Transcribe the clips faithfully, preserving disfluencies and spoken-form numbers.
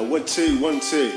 one, two, one, two.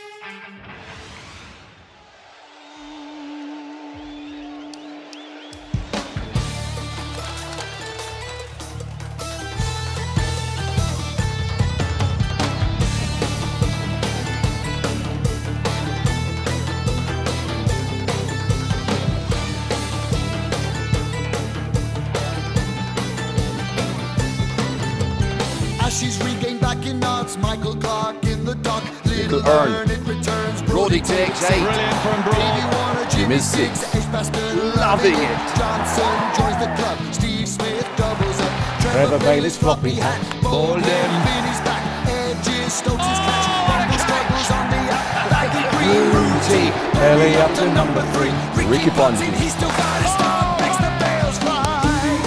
She's regained back in knots. Michael Clark in the dock. Little Earn. It returns. Brody takes eight. Brilliant from Broad. Jim is six. Loving it. Johnson joins the club. Steve Smith doubles up. Trevor Bailey's floppy hat. Walden. Meaney's back. Edges. Stokes his catch. Rumble struggles on the up. Baggy green. Rudy. Ellie up to number three. Ricky Bundy. He's still got his stomp. Makes the bales fly.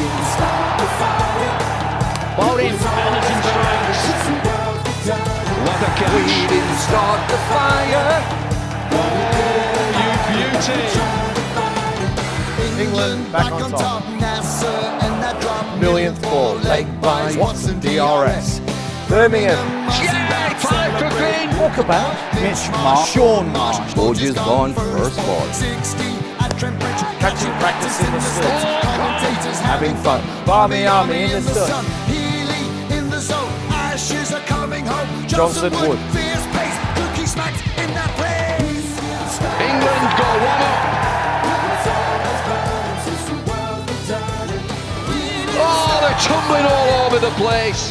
Walden. Anderson strikes. What a catch. We didn't start the fire. You beauty. England back on top. Nasser and that drop. Millionth ball, leg by Watson D R S. Birmingham. Yeah, five for Green. Walkabout. Mitch Marsh. Sean Marsh. Borges gone first ball. Catching practice in the slit. Having fun. Barmy Army in the sun. Healy in the zone. Ashes are coming home. Johnson Wood. Fierce pace. Cookie smacks in that place. England go one up. Oh, they're tumbling all over the place.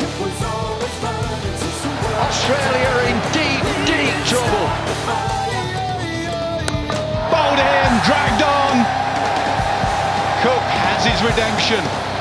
Australia are in deep, deep trouble. Walden dragged on. Cook has his redemption.